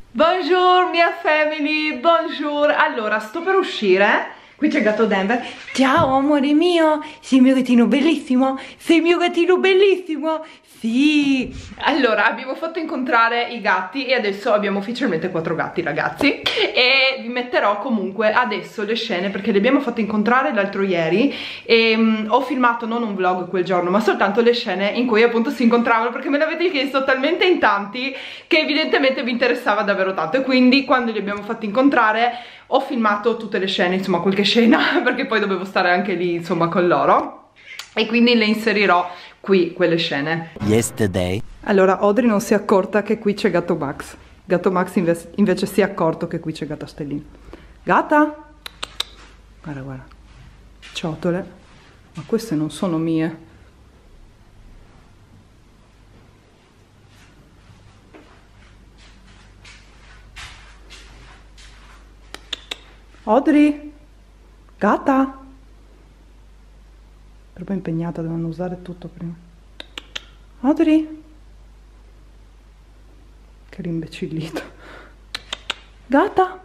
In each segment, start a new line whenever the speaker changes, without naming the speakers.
Bonjour mia family, bonjour. Allora, sto per uscire. Qui c'è il gatto Denver. Ciao amore mio, sei il mio gattino bellissimo? Sei il mio gattino bellissimo? Sì. Allora, abbiamo fatto incontrare i gatti e adesso abbiamo ufficialmente 4 gatti, ragazzi. E vi metterò comunque adesso le scene perché li abbiamo fatti incontrare l'altro ieri. E ho filmato non un vlog quel giorno, ma soltanto le scene in cui appunto si incontravano, perché me l'avete chiesto talmente in tanti che evidentemente vi interessava davvero tanto. E quindi quando li abbiamo fatti incontrare ho filmato tutte le scene, insomma qualche scena, perché poi dovevo stare anche lì insomma con loro, e quindi le inserirò qui quelle scene.
Yesterday.
Allora Audrey non si è accorta che qui c'è gatto Max. Gatto Max invece si è accorto che qui c'è gatta Stellina. Gatta? Guarda, guarda. Ciotole. Ma queste non sono mie. Audrey? Gatta? Troppo impegnata, devono usare tutto prima. Audrey? Che rimbecillito. Gatta?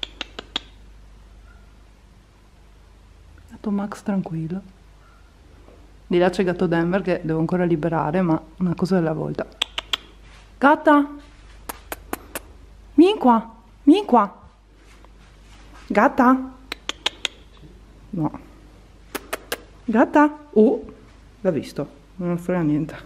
Gatto Max tranquillo. Di là c'è gatto Denver che devo ancora liberare, ma una cosa alla volta. Gatta? Vieni qua, vieni qua. Gatta? No. Gatta? L'ha visto, non frega niente.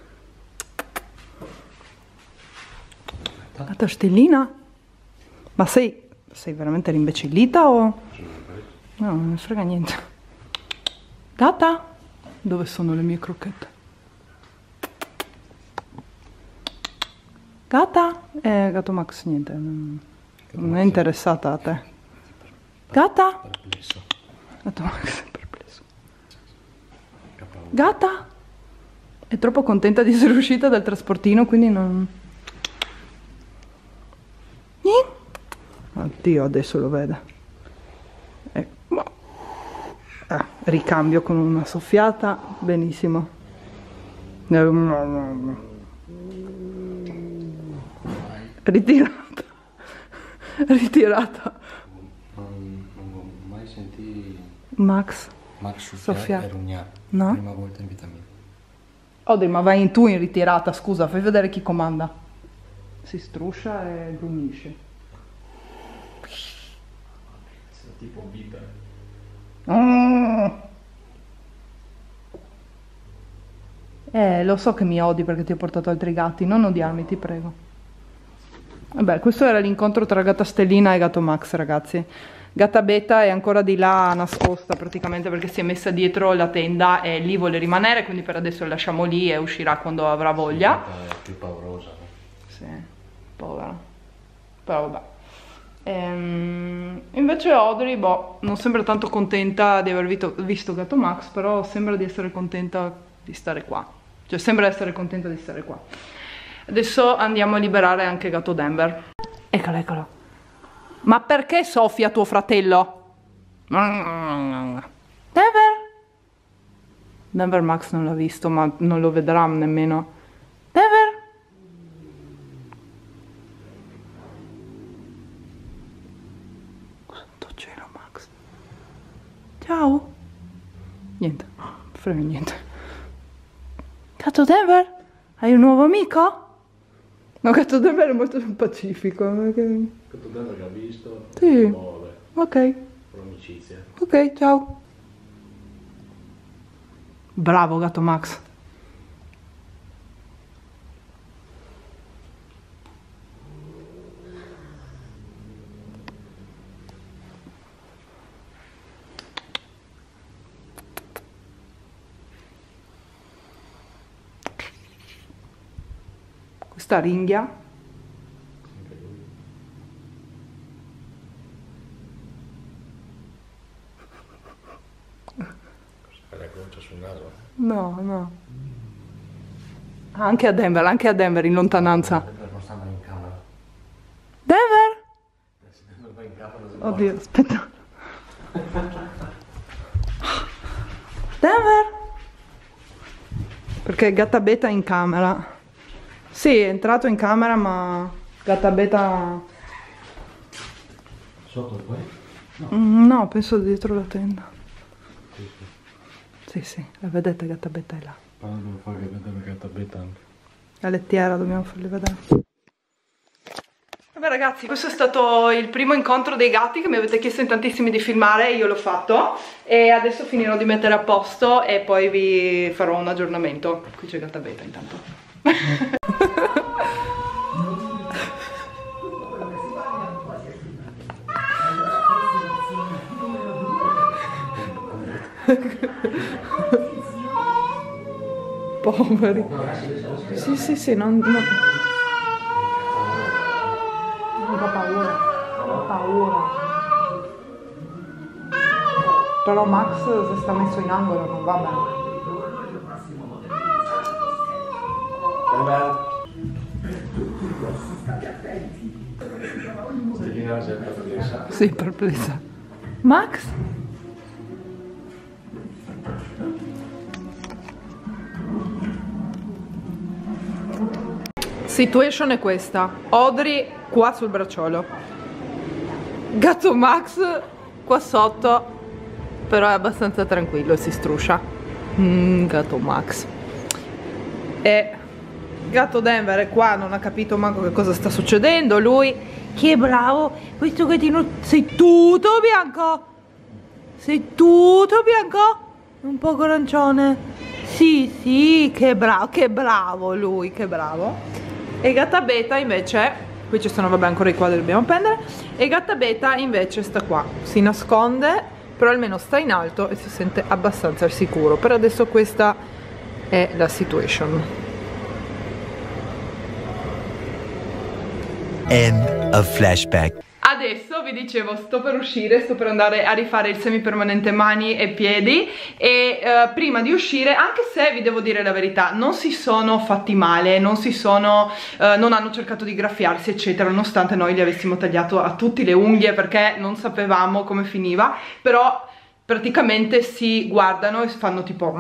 Gatta Stellina? Ma sei veramente rimbecillita o? No, non ne frega niente. Gatta? Dove sono le mie crocchette? Gatta? Gatto Max niente, non è interessata a te. Gatta?
Perplesso.
Gatto Max è perplesso. Gatta? È troppo contenta di essere uscita dal trasportino, quindi non... Oddio, adesso lo vede. Ricambio con una soffiata. Benissimo. Ritirata. Ritirata.
Non ho mai sentito
Max
soffiare e rugnare.
No?
Prima volta in vita mia.
Oddio, ma vai tu in ritirata, scusa, fai vedere chi comanda. Si struscia e grugnisce.
Tipo vita.
Lo so che mi odi perché ti ho portato altri gatti, non odiarmi, ti prego. Vabbè, questo era l'incontro tra gatta Stellina e gatto Max, ragazzi. Gatta Beta è ancora di là nascosta praticamente perché si è messa dietro la tenda e lì vuole rimanere, quindi per adesso la lasciamo lì e uscirà quando avrà voglia.
È più paurosa, no?
Sì, povera. Però vabbè. Invece Audrey, boh, non sembra tanto contenta di aver visto gatto Max, però sembra di essere contenta di stare qua. Cioè sembra essere contenta di stare qua. Adesso andiamo a liberare anche gatto Denver. Eccolo, eccolo. Ma perché soffia tuo fratello? Denver? Denver Max non l'ha visto, ma non lo vedrà nemmeno. Denver? Santo cielo, Max. Ciao. Niente, frega niente. Gatto Denver? Hai un nuovo amico? No, gatto Denver è molto pacifico. Perché...
Gatto Denver che ha visto.
Sì.
Muove.
Ok.
Per amicizia.
Ok, ciao. Bravo gatto Max. Questa ringhia.
La croce sul naso.
No, no. Anche a Denver in lontananza.
Denver non sta mai in camera.
Denver?
Se Denver va in camera si
Oddio, aspetta. Denver? Perché gatta Beta è in camera. Sì, è entrato in camera ma Gatta beta.
Sotto poi?
No, penso dietro la tenda. Sì, la vedete gatta beta è là.
Però devo fare vedere gatta beta anche.
La lettiera dobbiamo farli vedere. Vabbè ragazzi, questo è stato il primo incontro dei gatti che mi avete chiesto in tantissimi di filmare, io l'ho fatto e adesso finirò di mettere a posto e poi vi farò un aggiornamento. Qui c'è gatta beta intanto. Poveri. Sì, non fa paura. Però Max si sta messo in angolo, non va bene. Sì, perplessa. Max? Situation è questa. Audrey qua sul bracciolo. Gatto Max qua sotto. Però è abbastanza tranquillo e si struscia. Gatto Max. E gatto Denver è qua, non ha capito manco che cosa sta succedendo. Lui, che bravo. Questo gattino, sei tutto bianco? Sei tutto bianco? Un po' arancione. Sì, che bravo lui, che bravo. E gatta beta invece, qui ci sono vabbè ancora i quadri che dobbiamo appendere. E gatta beta invece sta qua, si nasconde, però almeno sta in alto e si sente abbastanza al sicuro. Per adesso questa è la situation.
End of flashback.
Adesso vi dicevo, sto per uscire, sto per andare a rifare il semipermanente mani e piedi e prima di uscire, anche se vi devo dire la verità, non si sono fatti male, non hanno cercato di graffiarsi eccetera, nonostante noi gli avessimo tagliato a tutti le unghie perché non sapevamo come finiva, però praticamente si guardano e fanno tipo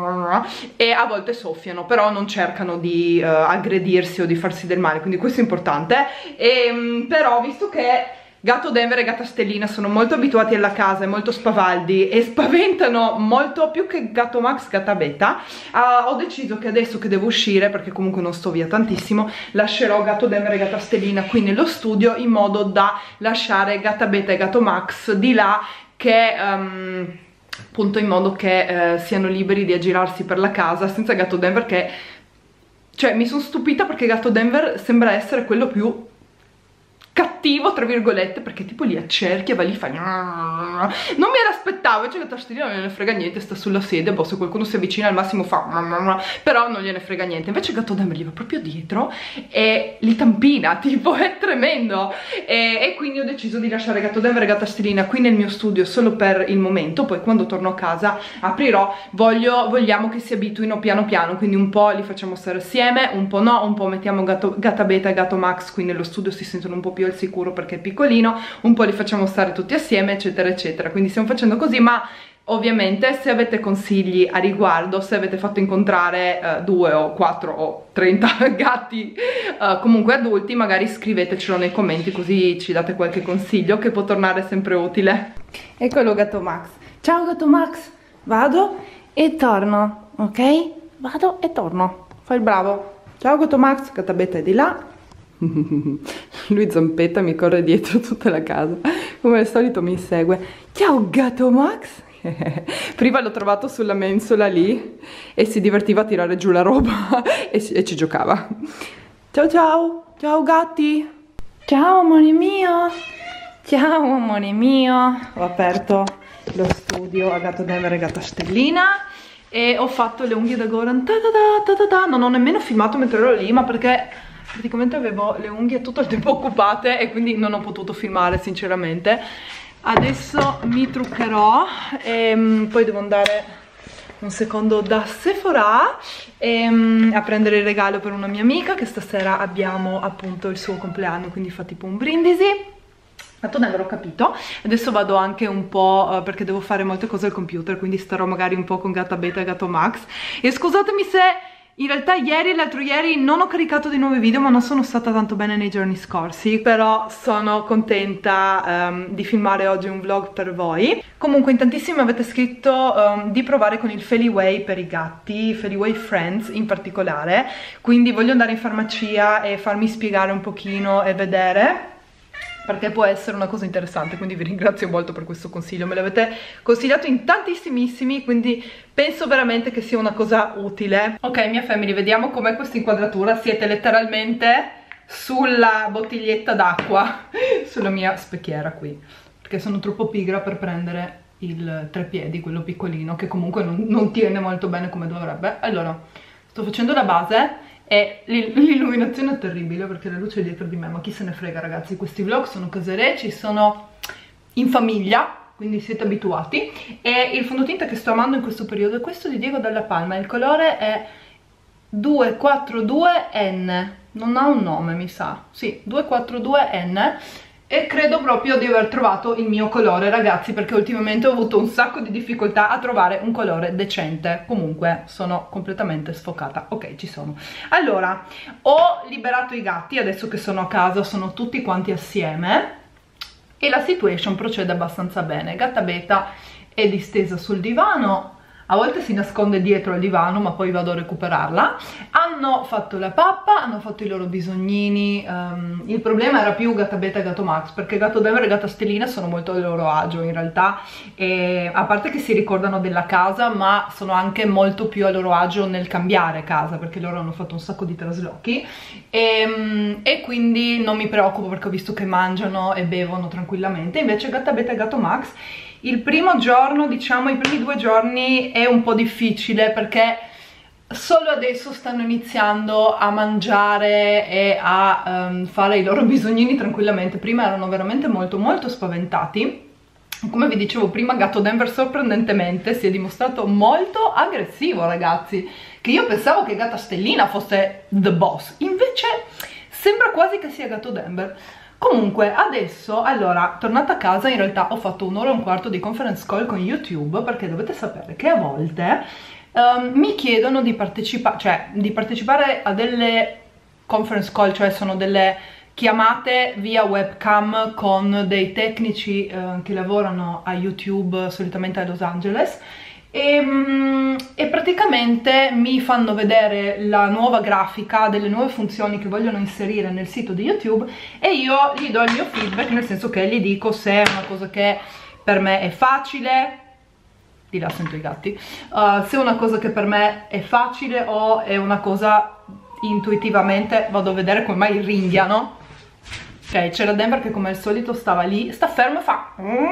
e a volte soffiano, però non cercano di aggredirsi o di farsi del male, quindi questo è importante. Però visto che gatto Denver e gatta Stellina sono molto abituati alla casa e molto spavaldi e spaventano molto più che gatto Max, gatta beta, ho deciso che adesso che devo uscire, perché comunque non sto via tantissimo, lascerò gatto Denver e gatta Stellina qui nello studio in modo da lasciare gatta beta e gatto Max di là, che appunto in modo che siano liberi di aggirarsi per la casa senza gatto Denver che, cioè mi sono stupita perché gatto Denver sembra essere quello più cattivo tra virgolette, perché tipo li accerchia, va lì, fa non me l'aspettavo, invece gatta Stellina non gliene frega niente, sta sulla sedia, boh, se qualcuno si avvicina al massimo fa però non gliene frega niente. Invece gatto Denver gli va proprio dietro e li tampina, tipo è tremendo. E quindi ho deciso di lasciare gatto Denver e gatta Stellina qui nel mio studio solo per il momento, poi quando torno a casa aprirò. Vogliamo che si abituino piano piano, quindi un po' li facciamo stare assieme, un po' no, un po' mettiamo gatta beta e gatto Max qui nello studio, si sentono un po' più al sicuro perché è piccolino, un po' li facciamo stare tutti assieme eccetera eccetera, quindi stiamo facendo così. Ma ovviamente se avete consigli a riguardo, se avete fatto incontrare 2 o 4 o 30 gatti comunque adulti, magari scrivetecelo nei commenti così ci date qualche consiglio che può tornare sempre utile. Eccolo gatto Max. Ciao gatto Max, vado e torno, ok? Vado e torno, fai il bravo. Ciao gatto Max, gatta beta è di là. Lui zampetta, mi corre dietro tutta la casa, come al solito mi segue. Ciao gatto Max. Prima l'ho trovato sulla mensola lì e si divertiva a tirare giù la roba e ci giocava. Ciao gatti. Ciao amore mio. Ciao amore mio. Ho aperto lo studio a gatto Denver e gatta Stellina e ho fatto le unghie da Goran. Non ho nemmeno filmato mentre ero lì, ma perché praticamente avevo le unghie tutto il tempo occupate e quindi non ho potuto filmare sinceramente. Adesso mi truccherò e poi devo andare un secondo da Sephora a prendere il regalo per una mia amica, che stasera abbiamo appunto il suo compleanno, quindi fa tipo un brindisi. Gatto Denver ho capito. Adesso vado anche un po' perché devo fare molte cose al computer, quindi starò magari un po' con gatta beta e gatto Max. E scusatemi se In realtà ieri e l'altro ieri non ho caricato dei nuovi video, ma non sono stata tanto bene nei giorni scorsi, però sono contenta di filmare oggi un vlog per voi. Comunque in tantissimi avete scritto di provare con il Feliway per i gatti, Feliway Friends in particolare, quindi voglio andare in farmacia e farmi spiegare un pochino e vedere, perché può essere una cosa interessante, quindi vi ringrazio molto per questo consiglio, me l'avete consigliato in tantissimissimi, quindi penso veramente che sia una cosa utile. Ok, mia family, vediamo com'è questa inquadratura. Siete letteralmente sulla bottiglietta d'acqua, sulla mia specchiera qui, perché sono troppo pigra per prendere il treppiedi, quello piccolino, che comunque non tiene molto bene come dovrebbe. Allora, sto facendo la base. E l'illuminazione è terribile perché la luce è dietro di me, ma chi se ne frega ragazzi, questi vlog sono caserecci, sono in famiglia, quindi siete abituati. E il fondotinta che sto amando in questo periodo è questo di Diego Dalla Palma, il colore è 242N, non ha un nome mi sa, sì, 242N, e credo proprio di aver trovato il mio colore ragazzi, perché ultimamente ho avuto un sacco di difficoltà a trovare un colore decente. Comunque sono completamente sfocata. Ok, ci sono. Allora, ho liberato i gatti, adesso che sono a casa sono tutti quanti assieme e la situation procede abbastanza bene. Gatta Beta è distesa sul divano, a volte si nasconde dietro al divano ma poi vado a recuperarla. Hanno fatto la pappa, hanno fatto i loro bisognini. Il problema era più Gatta Beta e Gatto Max, perché Gatto Denver e Gatta Stellina sono molto a loro agio in realtà, e a parte che si ricordano della casa, ma sono anche molto più a loro agio nel cambiare casa, perché loro hanno fatto un sacco di traslochi e quindi non mi preoccupo perché ho visto che mangiano e bevono tranquillamente. Invece Gatta Beta e Gatto Max, il primo giorno, diciamo i primi 2 giorni è un po' difficile perché solo adesso stanno iniziando a mangiare e a fare i loro bisognini tranquillamente. Prima erano veramente molto spaventati. Come vi dicevo prima, Gatto Denver sorprendentemente si è dimostrato molto aggressivo ragazzi, che io pensavo che Gatta Stellina fosse the boss, invece sembra quasi che sia Gatto Denver. Comunque adesso, allora, tornata a casa, in realtà ho fatto 1 ora e un quarto di conference call con YouTube, perché dovete sapere che a volte mi chiedono di partecipare a delle conference call, cioè sono delle chiamate via webcam con dei tecnici che lavorano a YouTube, solitamente a Los Angeles, e praticamente mi fanno vedere la nuova grafica delle nuove funzioni che vogliono inserire nel sito di YouTube e io gli do il mio feedback, nel senso che gli dico se è una cosa che per me è facile, di là sento i gatti, se è una cosa che per me è facile o è una cosa intuitivamente vado a vedere come mai ringhiano. Ok, c'era Denver che come al solito stava lì, sta fermo e fa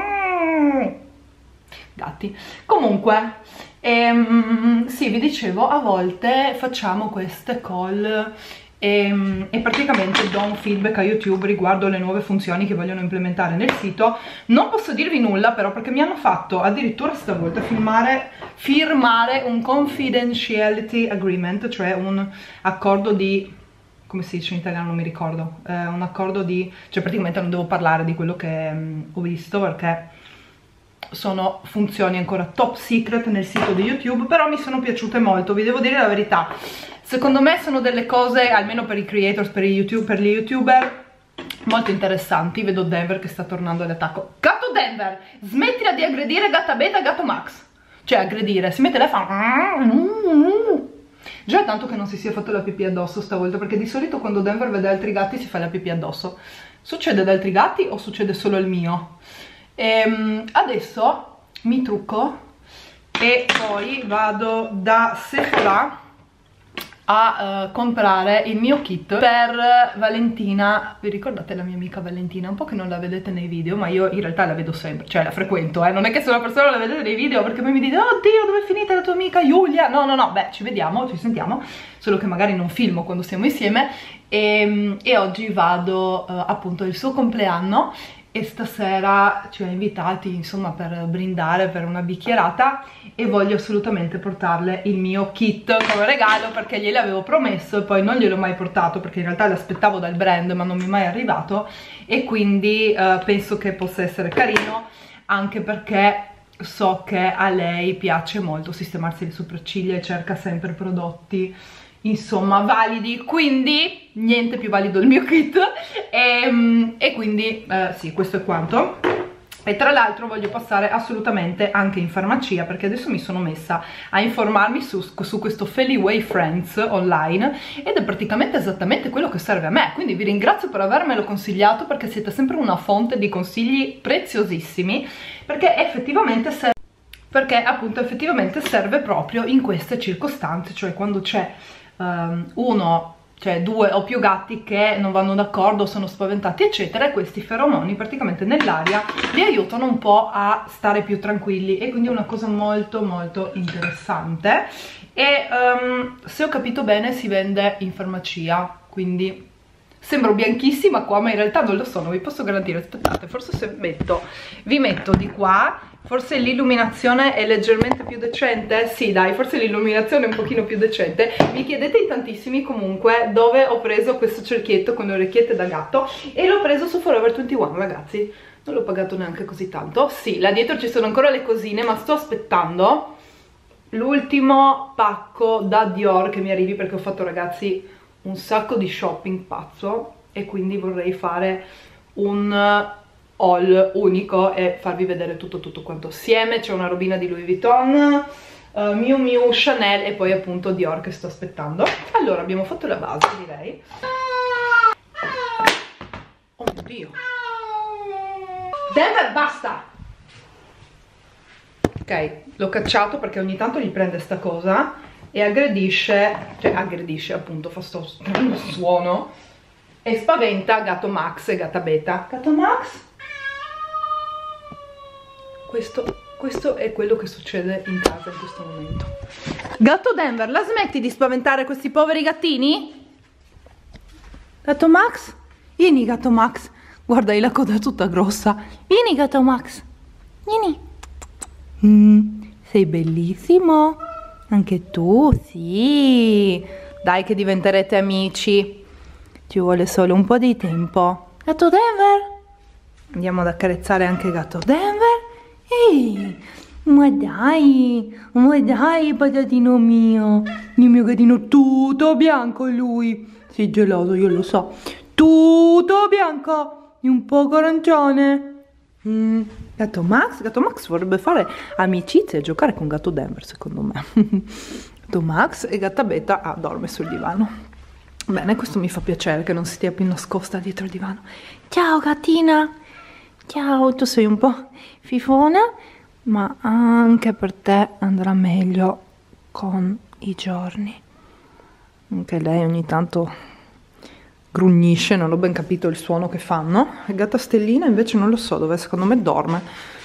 gatti. Comunque sì, vi dicevo, a volte facciamo queste call e praticamente do un feedback a YouTube riguardo le nuove funzioni che vogliono implementare nel sito. Non posso dirvi nulla però, perché mi hanno fatto addirittura stavolta firmare un confidentiality agreement, cioè un accordo di, come si dice in italiano non mi ricordo, un accordo di, cioè praticamente non devo parlare di quello che ho visto perché sono funzioni ancora top secret nel sito di YouTube, però mi sono piaciute molto, vi devo dire la verità. Secondo me sono delle cose, almeno per i creators, per gli youtuber, molto interessanti. Vedo Denver che sta tornando all'attacco. Gatto Denver, smettila di aggredire Gatta Beta e Gatto Max. Cioè aggredire, si mette là e fa già è tanto che non si sia fatto la pipì addosso stavolta, perché di solito quando Denver vede altri gatti si fa la pipì addosso. Succede ad altri gatti o succede solo al mio? Adesso mi trucco e poi vado da Sephora a comprare il mio kit per Valentina. Vi ricordate la mia amica Valentina? Un po' che non la vedete nei video, ma io in realtà la vedo sempre, cioè la frequento, non è che se una persona la vedete nei video perché poi mi dite oddio dove è finita la tua amica Giulia. No, beh, ci vediamo, ci sentiamo, solo che magari non filmo quando siamo insieme. E oggi vado appunto il suo compleanno e stasera ci ha invitati insomma per brindare, per una bicchierata, e voglio assolutamente portarle il mio kit come regalo perché gliel'avevo promesso e poi non gliel'ho mai portato perché in realtà l'aspettavo dal brand ma non mi è mai arrivato, e quindi penso che possa essere carino, anche perché so che a lei piace molto sistemarsi le sopracciglia e cerca sempre prodotti insomma validi, quindi niente più valido del mio kit e quindi sì, questo è quanto. E tra l'altro voglio passare assolutamente anche in farmacia, perché adesso mi sono messa a informarmi su questo Feliway Friends online ed è praticamente esattamente quello che serve a me, quindi vi ringrazio per avermelo consigliato, perché siete sempre una fonte di consigli preziosissimi, perché effettivamente serve, perché appunto effettivamente serve proprio in queste circostanze, cioè quando c'è cioè due o più gatti che non vanno d'accordo, sono spaventati eccetera, e questi feromoni praticamente nell'aria li aiutano un po' a stare più tranquilli, e quindi è una cosa molto molto interessante. E se ho capito bene si vende in farmacia, quindi sembro bianchissima qua ma in realtà non lo sono, vi posso garantire. Aspettate, forse se vi metto di qua, forse l'illuminazione è leggermente più decente. Sì dai, forse l'illuminazione è un pochino più decente. Mi chiedete in tantissimi comunque dove ho preso questo cerchietto con le orecchiette da gatto, e l'ho preso su Forever 21 ragazzi, non l'ho pagato neanche così tanto. Sì, là dietro ci sono ancora le cosine, ma sto aspettando l'ultimo pacco da Dior che mi arrivi, perché ho fatto ragazzi un sacco di shopping pazzo e quindi vorrei fare un haul unico e farvi vedere tutto quanto assieme. C'è una robina di Louis Vuitton, Miu Miu, Chanel e poi appunto Dior che sto aspettando. Allora abbiamo fatto la base, direi. Oh mio Dio, Denver, basta! Ok, l'ho cacciato perché ogni tanto gli prende sta cosa e aggredisce, cioè aggredisce appunto, fa sto strano suono e spaventa gatto Max e gatta Beta. Gatto Max? Questo è quello che succede in casa in questo momento. Gatto Denver, la smetti di spaventare questi poveri gattini? Gatto Max? Vieni gatto Max, guarda, hai la coda tutta grossa. Vieni gatto Max, vieni. Sei bellissimo. Anche tu, sì. Dai che diventerete amici. Ci vuole solo un po' di tempo. Gatto Denver? Andiamo ad accarezzare anche gatto Denver. Ehi, ma dai, patatino mio. Il mio gattino tutto bianco lui. Sei geloso, io lo so. Tutto bianco e un poco arancione. Gatto Max vorrebbe fare amicizia e giocare con gatto Denver, secondo me. Gatto Max e gatta Beta dorme sul divano. Bene, questo mi fa piacere che non stia più nascosta dietro il divano. Ciao gattina, ciao, tu sei un po' fifona, ma anche per te andrà meglio con i giorni. Anche lei ogni tanto grugnisce, non ho ben capito il suono che fanno. E gatta Stellina invece non lo so dove, secondo me dorme.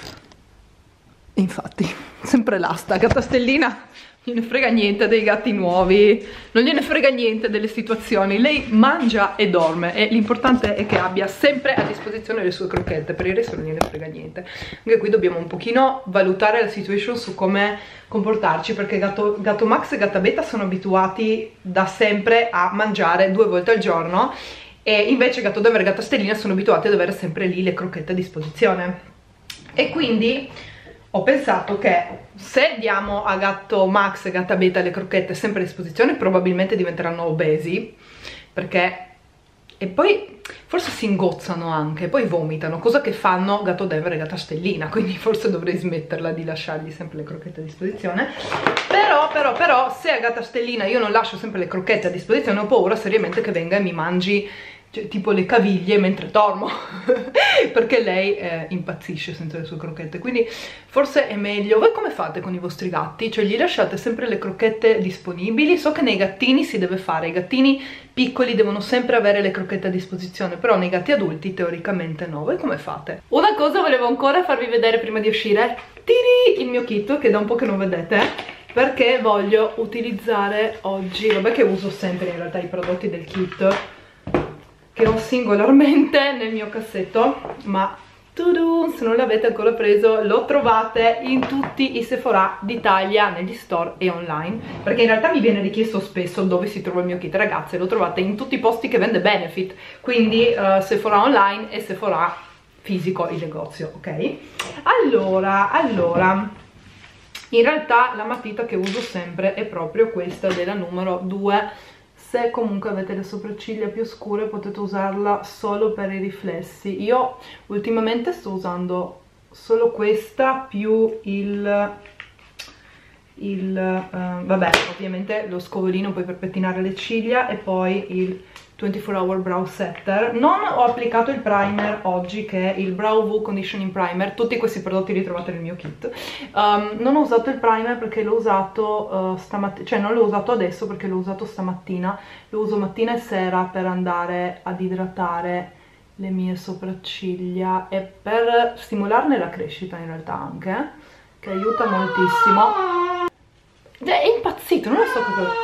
Infatti, sempre là sta gatta Stellina, non gliene frega niente dei gatti nuovi, non gliene frega niente delle situazioni, lei mangia e dorme e l'importante è che abbia sempre a disposizione le sue crocchette, per il resto non gliene frega niente. Anche qui dobbiamo un pochino valutare la situation su come comportarci, perché gatto Max e gatta Beta sono abituati da sempre a mangiare 2 volte al giorno e invece gatto Denver e gatta Stellina sono abituati ad avere sempre lì le crocchette a disposizione. E quindi ho pensato che se diamo a gatto Max e gatta Beta le crocchette sempre a disposizione probabilmente diventeranno obesi, perché e poi forse si ingozzano anche, poi vomitano, cosa che fanno gatto Denver e gatta Stellina, quindi forse dovrei smetterla di lasciargli sempre le crocchette a disposizione. Però se a gatta Stellina io non lascio sempre le crocchette a disposizione ho paura seriamente che venga e mi mangi, cioè, tipo le caviglie mentre dormo perché lei impazzisce senza le sue crocchette, quindi forse è meglio. Voi come fate con i vostri gatti? Cioè gli lasciate sempre le crocchette disponibili? So che nei gattini si deve fare, i gattini piccoli devono sempre avere le crocchette a disposizione, però nei gatti adulti teoricamente no. Voi come fate? Una cosa volevo ancora farvi vedere prima di uscire, il mio kit che da un po' che non vedete, perché voglio utilizzare oggi, vabbè che uso sempre in realtà i prodotti del kit che ho singolarmente nel mio cassetto, ma se non l'avete ancora preso lo trovate in tutti i Sephora d'Italia, negli store e online, perché in realtà mi viene richiesto spesso dove si trova il mio kit. Ragazze, lo trovate in tutti i posti che vende Benefit, quindi Sephora online e Sephora fisico, il negozio, ok? Allora In realtà la matita che uso sempre è proprio questa della numero 2. Se comunque avete le sopracciglia più scure potete usarla solo per i riflessi. Io ultimamente sto usando solo questa più vabbè, ovviamente lo scovolino poi per pettinare le ciglia e poi il 24 Hour Brow Setter. Non ho applicato il primer oggi, che è il Brow Woo Conditioning Primer. Tutti questi prodotti li trovate nel mio kit. Non ho usato il primer perché l'ho usato stamattina, cioè non l'ho usato adesso perché l'ho usato stamattina. Lo uso mattina e sera per andare ad idratare le mie sopracciglia e per stimolarne la crescita in realtà anche, che aiuta moltissimo. È impazzito, non lo so cosa...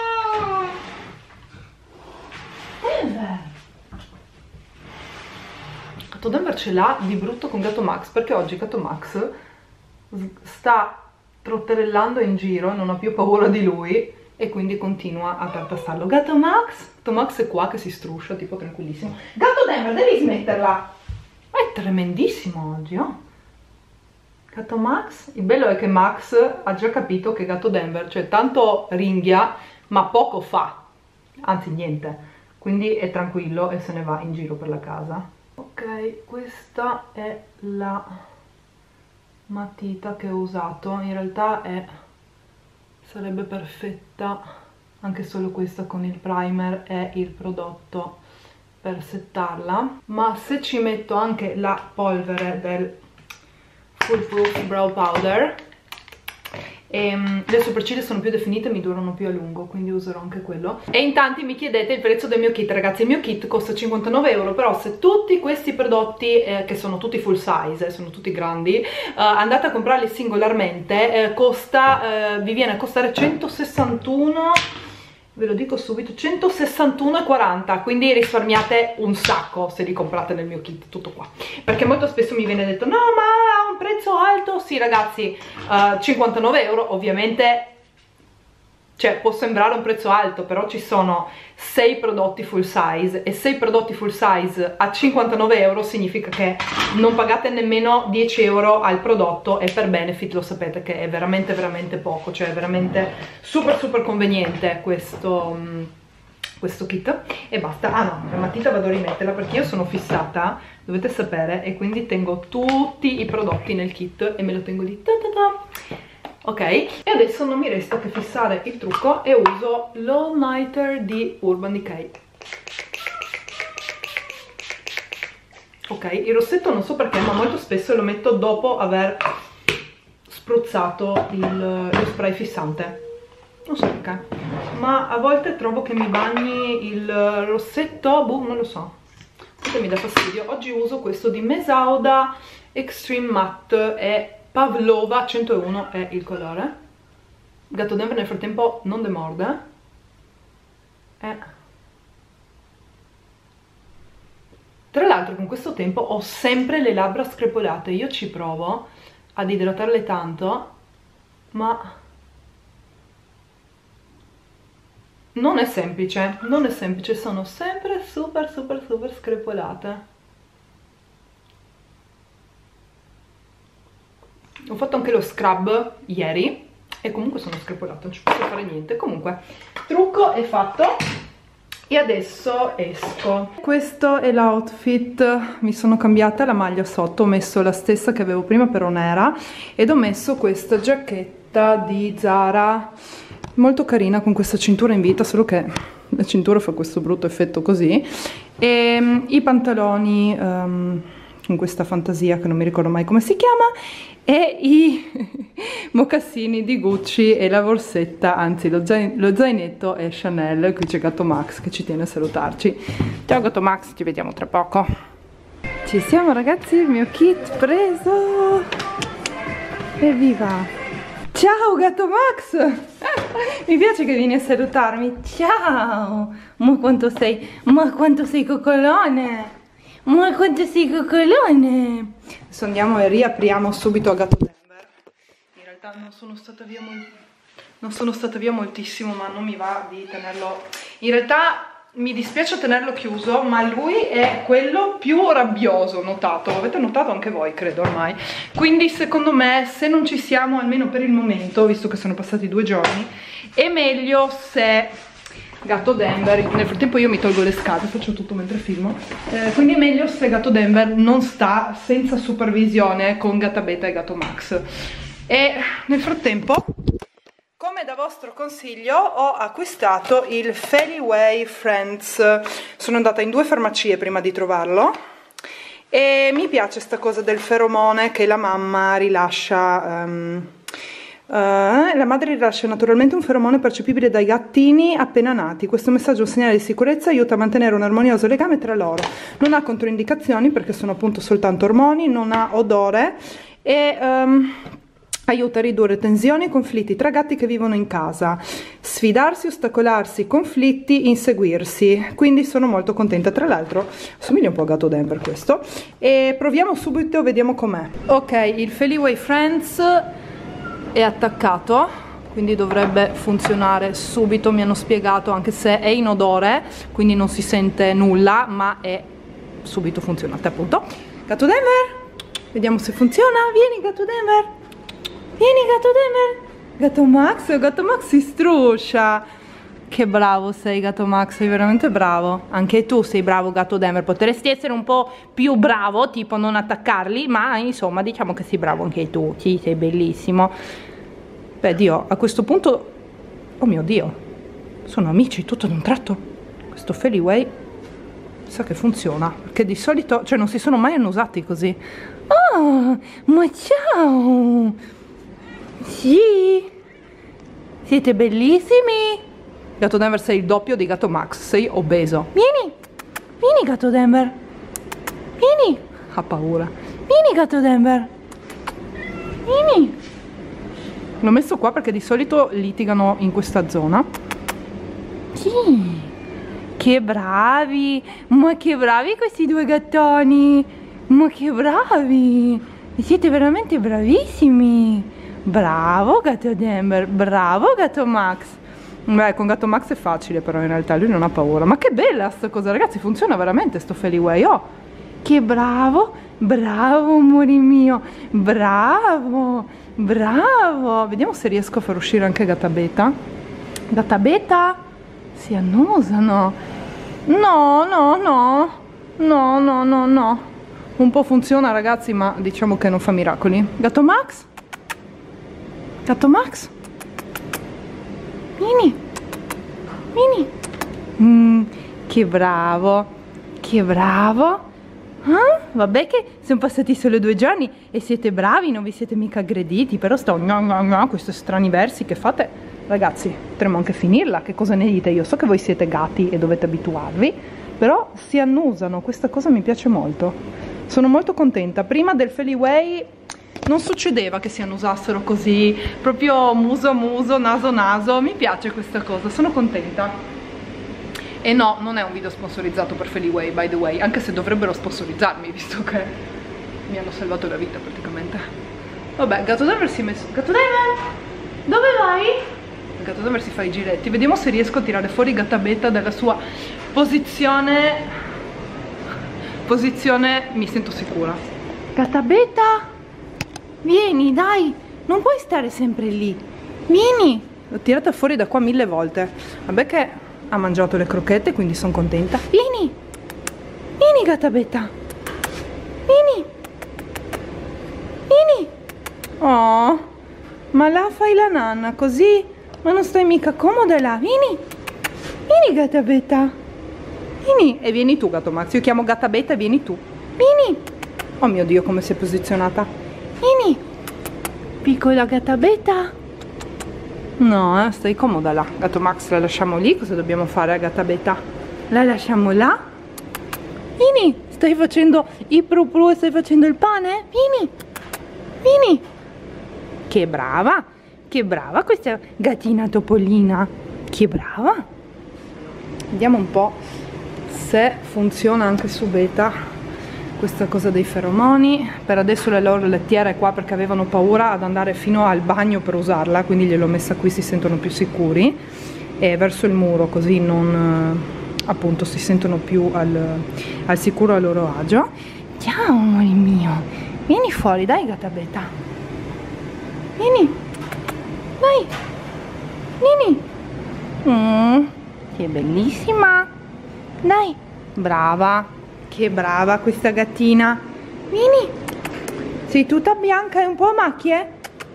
Gatto Denver ce l'ha di brutto con Gatto Max, perché oggi Gatto Max sta trotterellando in giro, non ho più paura di lui e quindi continua a tartassarlo. Gatto Max è qua che si struscia tipo tranquillissimo. Gatto Denver, devi smetterla, è tremendissimo oggi, oh. Gatto Max, il bello è che Max ha già capito che Gatto Denver, cioè tanto ringhia ma poco fa, anzi niente, quindi è tranquillo e se ne va in giro per la casa. Ok, questa è la matita che ho usato, in realtà sarebbe perfetta anche solo questa con il primer e il prodotto per settarla, ma se ci metto anche la polvere del Full Proof Brow Powder le sopracciglia sono più definite e mi durano più a lungo, quindi userò anche quello. E in tanti mi chiedete il prezzo del mio kit. Ragazzi, il mio kit costa 59 euro, però se tutti questi prodotti che sono tutti full size, sono tutti grandi, andate a comprarli singolarmente, vi viene a costare 161, ve lo dico subito, 161,40, quindi risparmiate un sacco se li comprate nel mio kit, tutto qua. Perché molto spesso mi viene detto, no ma ha un prezzo alto. Sì ragazzi, 59 euro ovviamente, cioè può sembrare un prezzo alto, però ci sono 6 prodotti full size e 6 prodotti full size a 59 euro significa che non pagate nemmeno 10 euro al prodotto, e per benefit lo sapete che è veramente veramente poco, cioè è veramente super conveniente questo kit. E basta. Ah no, la matita vado a rimetterla perché io sono fissata, dovete sapere, e quindi tengo tutti i prodotti nel kit e me lo tengo lì. Ok, e adesso non mi resta che fissare il trucco e uso l'All Nighter di Urban Decay. Ok, il rossetto non so perché, ma molto spesso lo metto dopo aver spruzzato lo spray fissante. Non so perché, ma a volte trovo che mi bagni il rossetto, boh, non lo so, questo mi dà fastidio. Oggi uso questo di Mesauda Extreme Matte e Pavlova 101 è il colore. Gatto Denver nel frattempo non demorde. Tra l'altro con questo tempo ho sempre le labbra screpolate. Io ci provo ad idratarle tanto, ma non è semplice, non è semplice, sono sempre super screpolate. Ho fatto anche lo scrub ieri e comunque sono screpolata, non ci posso fare niente. Comunque, trucco è fatto e adesso esco. Questo è l'outfit, mi sono cambiata la maglia sotto, ho messo la stessa che avevo prima però nera, ed ho messo questa giacchetta di Zara molto carina con questa cintura in vita, solo che la cintura fa questo brutto effetto così, e i pantaloni con questa fantasia che non mi ricordo mai come si chiama, e i mocassini di Gucci e la borsetta, anzi lo zainetto è Chanel. Qui c'è Gatto Max che ci tiene a salutarci. Ciao Gatto Max, ci vediamo tra poco. Ci siamo ragazzi, il mio kit preso, evviva! Ciao Gatto Max! Mi piace che vieni a salutarmi. Ciao! Ma quanto sei coccolone! Ma quanto sei coccolone! Adesso andiamo e riapriamo subito a Gatto Denver. In realtà non sono stata via moltissimo, ma non mi va di tenerlo. In realtà mi dispiace tenerlo chiuso, ma lui è quello più rabbioso, notato, lo avete notato anche voi credo ormai, quindi secondo me se non ci siamo almeno per il momento, visto che sono passati 2 giorni, è meglio se Gatto Denver, nel frattempo io mi tolgo le scatole, faccio tutto mentre filmo, quindi è meglio se Gatto Denver non sta senza supervisione con Gatta Beta e Gatto Max. E nel frattempo, come da vostro consiglio, ho acquistato il Feliway Friends. Sono andata in 2 farmacie prima di trovarlo e mi piace sta cosa del feromone che la mamma rilascia. La madre rilascia naturalmente un feromone percepibile dai gattini appena nati. Questo messaggio è un segnale di sicurezza, aiuta a mantenere un armonioso legame tra loro. Non ha controindicazioni perché sono appunto soltanto ormoni, non ha odore e aiuta a ridurre tensioni e conflitti tra gatti che vivono in casa, sfidarsi, ostacolarsi, conflitti, inseguirsi. Quindi sono molto contenta. Tra l'altro somiglia un po' a Gatto Denver questo. E proviamo subito, vediamo com'è. Ok, il Feliway Friends è attaccato, quindi dovrebbe funzionare subito. Mi hanno spiegato, anche se è in odore, quindi non si sente nulla, ma è subito funzionante appunto. Gatto Denver, vediamo se funziona. Vieni Gatto Denver. Vieni Gatto Denver. Gatto Max si struscia. Che bravo sei Gatto Max, sei veramente bravo. Anche tu sei bravo Gatto Denver. Potresti essere un po' più bravo, tipo non attaccarli, ma insomma diciamo che sei bravo anche tu. Sì, sei bellissimo. Beh Dio, a questo punto, oh mio Dio, sono amici tutto ad un tratto. Questo Feliway sa che funziona, perché di solito, cioè non si sono mai annusati così. Oh, ma ciao. Sì, siete bellissimi. Gatto Denver, sei il doppio di Gatto Max, sei obeso. Vieni Gatto Denver, vieni. Ha paura. Vieni Gatto Denver, vieni. L'ho messo qua perché di solito litigano in questa zona. Sì, che bravi, ma che bravi questi 2 gattoni, ma che bravi, siete veramente bravissimi. Bravo Gatto Denver, bravo Gatto Max. Beh, con Gatto Max è facile però in realtà, lui non ha paura. Ma che bella sta cosa ragazzi, funziona veramente sto Feliway. Oh, che bravo, bravo amore mio, bravo, bravo. Vediamo se riesco a far uscire anche Gatta Beta. Gatta Beta, si annusano. No. Un po' funziona ragazzi, ma diciamo che non fa miracoli. Gatto Max? Gatto Max? Vieni. Che bravo, che bravo. Vabbè che sono passati solo 2 giorni e siete bravi, non vi siete mica aggrediti, però questi strani versi che fate, ragazzi, potremmo anche finirla, che cosa ne dite? Io so che voi siete gatti e dovete abituarvi, però si annusano, questa cosa mi piace molto, sono molto contenta. Prima del Feliway non succedeva che si annusassero così, proprio muso a muso, naso a naso, mi piace questa cosa, sono contenta. E no, non è un video sponsorizzato per Feliway, by the way, anche se dovrebbero sponsorizzarmi, visto che mi hanno salvato la vita praticamente. Vabbè, Gatto Denver si è messo... Gatto Denver, dove vai? Gatto Denver si fa i giretti, vediamo se riesco a tirare fuori Gatta Beta dalla sua posizione, mi sento sicura. Gatta Beta, vieni dai, non puoi stare sempre lì, vieni. L'ho tirata fuori da qua 1000 volte, vabbè che ha mangiato le crocchette, quindi sono contenta. Vieni Gatta Beta, vieni. Oh, ma là fai la nanna così, ma non stai mica comoda là. Vieni Gatta Beta, vieni. E vieni tu Gatto Max, io chiamo Gatta Beta e vieni tu. Vieni. Oh mio Dio, come si è posizionata. Vieni piccola Gatta Beta. No, stai comoda là. Gatto Max la lasciamo lì, cosa dobbiamo fare a Gatta Beta? La lasciamo là? Vieni, stai facendo i pru e stai facendo il pane? Vieni. Che brava questa gattina topolina. Che brava. Vediamo un po' se funziona anche su Beta questa cosa dei feromoni. Per adesso la loro lettiera è qua perché avevano paura ad andare fino al bagno per usarla, quindi gliel'ho messa qui, si sentono più sicuri, e verso il muro così non appunto si sentono più al sicuro, a loro agio. Ciao amore mio, vieni fuori, dai gatta beta, vieni, dai, vieni. Che bellissima, dai, brava, che brava questa gattina, vieni, sei tutta bianca e un po' a macchie,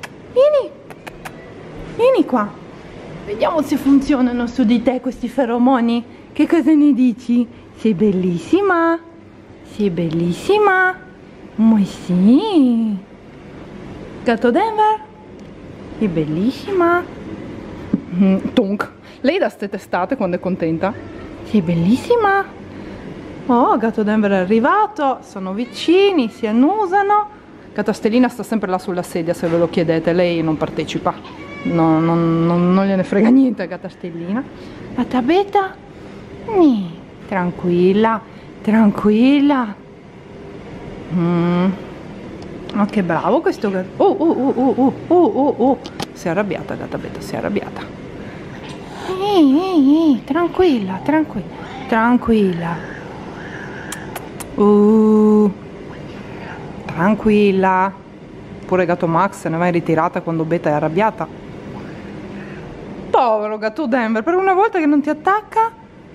vieni qua, vediamo se funzionano su di te questi feromoni, che cosa ne dici? Sei bellissima, sei bellissima, ma sì, gatto Denver, è bellissima, tonk, lei dà ste testate quando è contenta, sei bellissima. Oh, gatto Denver è arrivato, sono vicini, si annusano. Gatta Stellina sta sempre là sulla sedia, se ve lo chiedete, lei non partecipa, non gliene frega niente a Gatta Stellina. Gatta beta, tranquilla, tranquilla. Ma che bravo questo gatto. Si è arrabbiata Gatta beta, si è arrabbiata. Tranquilla, tranquilla, tranquilla. Tranquilla. Pure gatto Max se ne va in ritirata quando Beta è arrabbiata. Povero gatto Denver, per una volta che non ti attacca.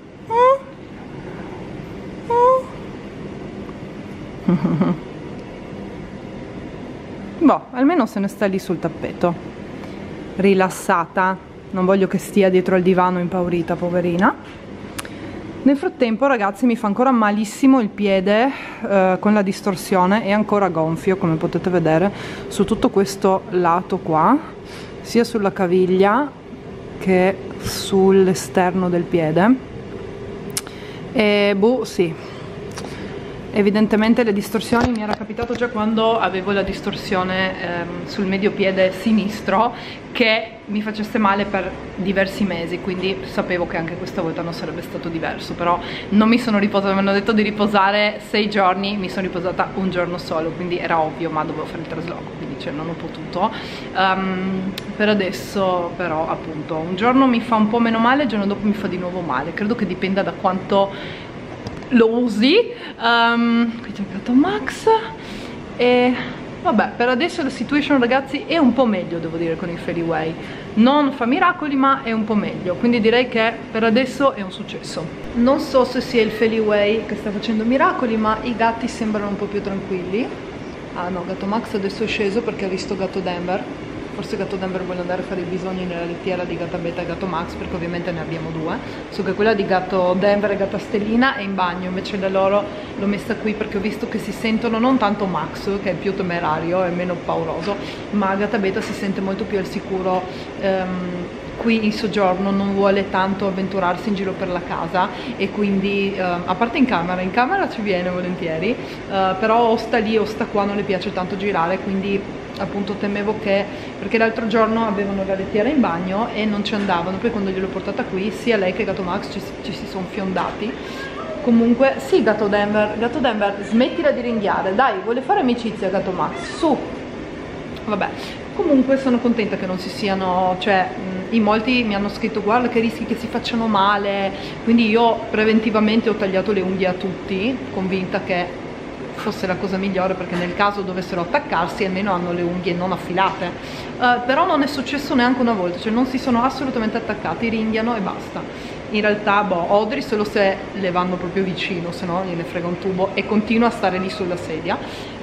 Boh, almeno se ne sta lì sul tappeto, rilassata. Non voglio che stia dietro al divano impaurita, poverina. Nel frattempo, ragazzi, mi fa ancora malissimo il piede con la distorsione, è ancora gonfio, come potete vedere, su tutto questo lato qua, sia sulla caviglia che sull'esterno del piede. E boh, sì, evidentemente le distorsioni, mi era capitato già quando avevo la distorsione sul medio piede sinistro, che mi facesse male per diversi mesi, quindi sapevo che anche questa volta non sarebbe stato diverso. Però non mi sono riposata, mi hanno detto di riposare 6 giorni, mi sono riposata un giorno solo, quindi era ovvio, ma dovevo fare il trasloco, quindi cioè non ho potuto. Per adesso però appunto un giorno mi fa un po' meno male, il giorno dopo mi fa di nuovo male, credo che dipenda da quanto lo usi. Qui c'è il gatto Max e vabbè, per adesso la situation, ragazzi, è un po' meglio, devo dire, con il Feliway. Non fa miracoli, ma è un po' meglio, quindi direi che per adesso è un successo. Non so se sia il Feliway che sta facendo miracoli, ma i gatti sembrano un po' più tranquilli. Ah no, gatto Max adesso è sceso perché ha visto gatto Denver. Forse gatto Denver vuole andare a fare i bisogni nella lettiera di Gatta Beta e gatto Max, perché ovviamente ne abbiamo due. So che quella di gatto Denver e Gatta Stellina è in bagno, invece da loro l'ho messa qui perché ho visto che si sentono, non tanto Max che è più temerario e meno pauroso, ma Gatta Beta si sente molto più al sicuro qui in soggiorno, non vuole tanto avventurarsi in giro per la casa, e quindi a parte in camera ci viene volentieri, però o sta lì o sta qua, non le piace tanto girare, quindi appunto temevo che, perché l'altro giorno avevano la lettiera in bagno e non ci andavano, poi quando gliel'ho portata qui sia lei che gatto Max ci si sono fiondati. Comunque sì, gatto Denver, smettila di ringhiare, dai, vuole fare amicizia gatto Max, su. Vabbè, comunque sono contenta che non si siano, cioè in molti mi hanno scritto guarda che rischi che si facciano male, quindi io preventivamente ho tagliato le unghie a tutti, convinta che fosse la cosa migliore, perché nel caso dovessero attaccarsi almeno hanno le unghie non affilate. Però non è successo neanche una volta, cioè non si sono assolutamente attaccati, ringhiano e basta. In realtà boh, Audrey solo se le vanno proprio vicino, se no gliene frega un tubo e continua a stare lì sulla sedia,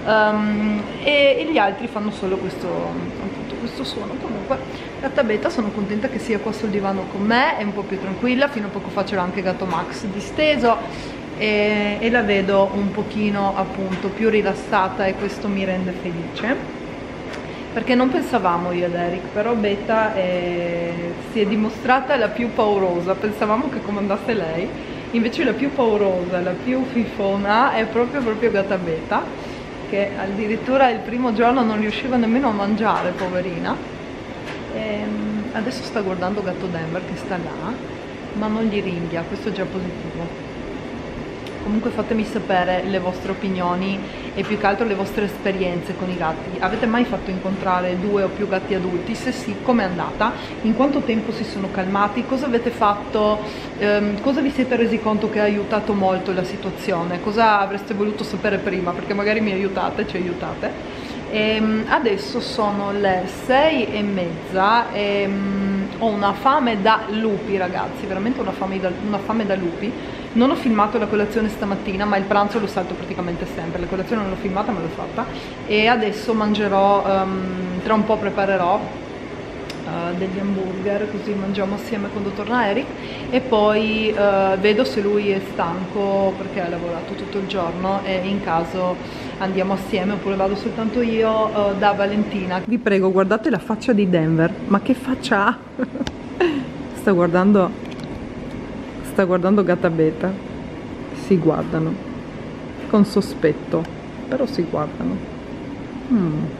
e gli altri fanno solo questo, appunto, questo suono. Comunque Gatta Beta sono contenta che sia qua sul divano con me, è un po' più tranquilla, fino a poco fa c'era anche gatto Max disteso, e la vedo un pochino appunto più rilassata, e questo mi rende felice, perché non pensavamo io ed Eric, però Beta si è dimostrata la più paurosa, pensavamo che comandasse lei, invece la più paurosa, la più fifona è proprio Gatta Beta, che addirittura il primo giorno non riusciva nemmeno a mangiare, poverina. Adesso sta guardando gatto Denver che sta là, ma non gli ringhia, questo è già positivo. Comunque fatemi sapere le vostre opinioni e più che altro le vostre esperienze con i gatti. Avete mai fatto incontrare 2 o più gatti adulti? Se sì, com'è andata? In quanto tempo si sono calmati? Cosa avete fatto? Cosa vi siete resi conto che ha aiutato molto la situazione? Cosa avreste voluto sapere prima? Perché magari mi aiutate, ci aiutate. Adesso sono le 6:30 e ho una fame da lupi, ragazzi, veramente una fame da lupi. Non ho filmato la colazione stamattina, ma il pranzo lo salto praticamente sempre. La colazione non l'ho filmata, ma l'ho fatta. E adesso mangerò, tra un po' preparerò degli hamburger, così mangiamo assieme quando torna Eric, e poi vedo se lui è stanco perché ha lavorato tutto il giorno, e in caso andiamo assieme, oppure vado soltanto io da Valentina. Vi prego, guardate la faccia di Denver, ma che faccia ha? sta guardando Gatta Beta, si guardano con sospetto, però si guardano. Ah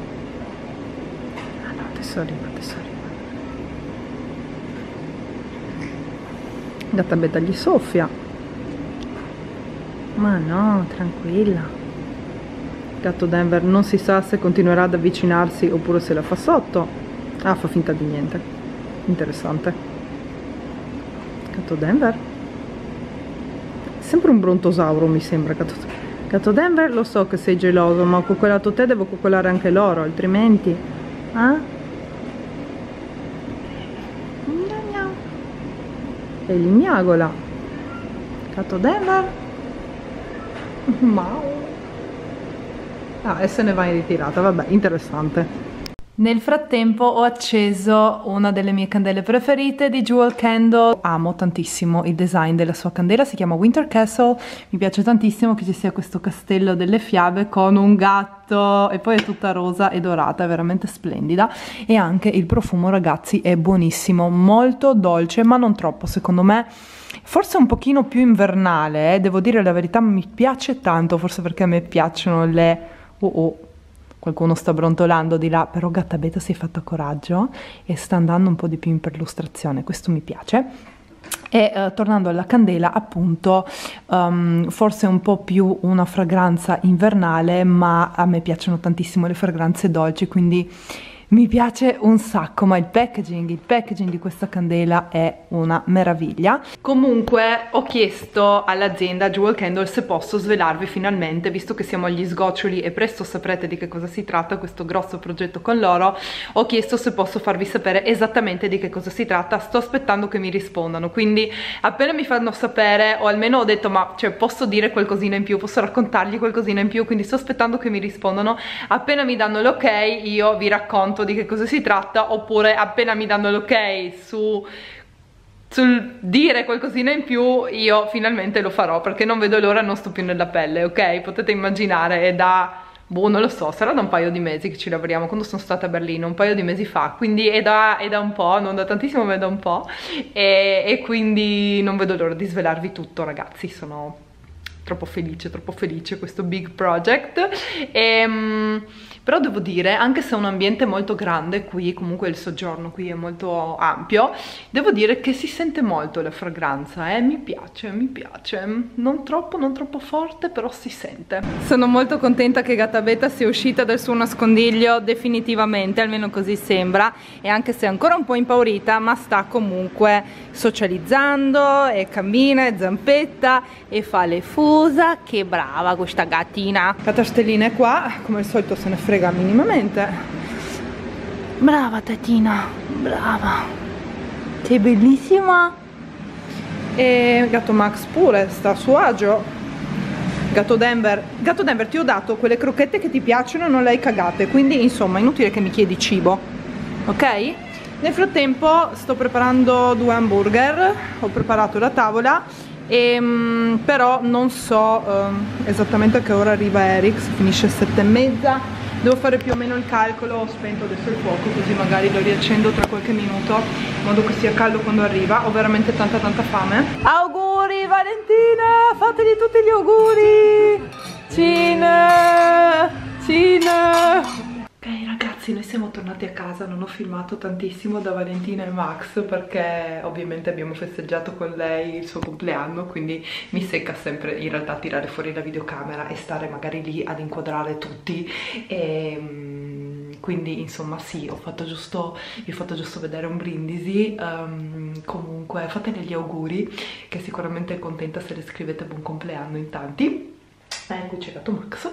no, adesso arriva. Gatta Beta gli soffia. Ma no, tranquilla. Gatto Denver non si sa se continuerà ad avvicinarsi oppure se la fa sotto. Ah, fa finta di niente. Interessante. Gatto Denver? Sempre un brontosauro, mi sembra. Gatto Denver, lo so che sei geloso, ma ho coccolato te, devo coccolare anche loro, altrimenti... Ah? E li miagola. Gatto Denver. Mau. Ah, e se ne va in ritirata, vabbè, interessante. Nel frattempo ho acceso una delle mie candele preferite di Jewel Candle. Amo tantissimo il design della sua candela, si chiama Winter Castle. Mi piace tantissimo che ci sia questo castello delle fiabe con un gatto, e poi è tutta rosa e dorata, è veramente splendida. E anche il profumo, ragazzi, è buonissimo, molto dolce, ma non troppo, secondo me. Forse un pochino più invernale, devo dire la verità, mi piace tanto, forse perché a me piacciono le... Qualcuno sta brontolando di là, però Gatta Beta si è fatta coraggio e sta andando un po' di più in perlustrazione, questo mi piace. E tornando alla candela, appunto, forse un po' più una fragranza invernale, ma a me piacciono tantissimo le fragranze dolci, quindi mi piace un sacco. Ma il packaging di questa candela è una meraviglia. Comunque ho chiesto all'azienda Jewel Candle se posso svelarvi finalmente, visto che siamo agli sgoccioli e presto saprete di che cosa si tratta questo grosso progetto con loro. Ho chiesto se posso farvi sapere esattamente di che cosa si tratta. Sto aspettando che mi rispondano, quindi appena mi fanno sapere, o almeno ho detto, ma cioè, posso dire qualcosina in più, posso raccontargli qualcosina in più, quindi sto aspettando che mi rispondano. Appena mi danno l'ok io vi racconto di che cosa si tratta, oppure appena mi danno l'ok sul dire qualcosina in più, io finalmente lo farò, perché non vedo l'ora, non sto più nella pelle, ok? Potete immaginare, è da... boh, non lo so, sarà da un paio di mesi che ci lavoriamo, quando sono stata a Berlino, un paio di mesi fa, quindi è da un po', non da tantissimo, ma è da un po', e quindi non vedo l'ora di svelarvi tutto, ragazzi, sono troppo felice, questo big project. Però devo dire, anche se è un ambiente molto grande qui, comunque il soggiorno qui è molto ampio, devo dire che si sente molto la fragranza, mi piace, non troppo forte, però si sente. Sono molto contenta che Gatta Beta sia uscita dal suo nascondiglio definitivamente, almeno così sembra, e anche se è ancora un po' impaurita, ma sta comunque socializzando e cammina e zampetta e fa le fusa. Che brava questa gattina. Gatta Stellina è qua, come al solito se ne frega minimamente. Brava tatina, brava, sei bellissima. E gatto Max pure sta a suo agio. Gatto Denver, ti ho dato quelle crocchette che ti piacciono e non le hai cagate, quindi insomma inutile che mi chiedi cibo, ok? Nel frattempo sto preparando 2 hamburger, ho preparato la tavola, però non so esattamente a che ora arriva Eric, se finisce 7:30, devo fare più o meno il calcolo. Ho spento adesso il fuoco, così magari lo riaccendo tra qualche minuto, in modo che sia caldo quando arriva. Ho veramente tanta fame. Auguri Valentina, fategli tutti gli auguri. Cine. Ok ragazzi, ragazzi, noi siamo tornati a casa, non ho filmato tantissimo da Valentina e Max perché ovviamente abbiamo festeggiato con lei il suo compleanno, quindi mi secca sempre in realtà tirare fuori la videocamera e stare magari lì ad inquadrare tutti e quindi insomma sì, vi ho fatto giusto vedere un brindisi. Comunque fatele gli auguri, che sicuramente è contenta se le scrivete buon compleanno in tanti. Qui c'è gato Max.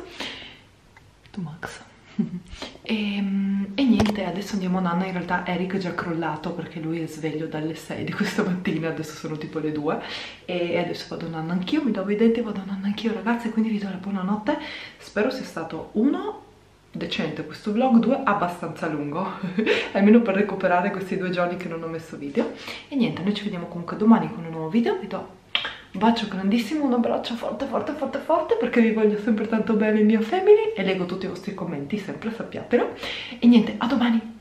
E niente, adesso andiamo a nanna. In realtà Eric è già crollato perché lui è sveglio dalle 6 di questa mattina, adesso sono tipo le 2 e adesso vado a nanna anch'io, mi lavo i denti e vado a nanna anch'io ragazzi, quindi vi do la buonanotte. Spero sia stato uno decente questo vlog, 2 abbastanza lungo almeno per recuperare questi 2 giorni che non ho messo video. E niente, noi ci vediamo comunque domani con un nuovo video. Vi do un bacio grandissimo, un abbraccio forte forte forte forte perché vi voglio sempre tanto bene, mia family, e leggo tutti i vostri commenti sempre, sappiatelo. E niente, a domani.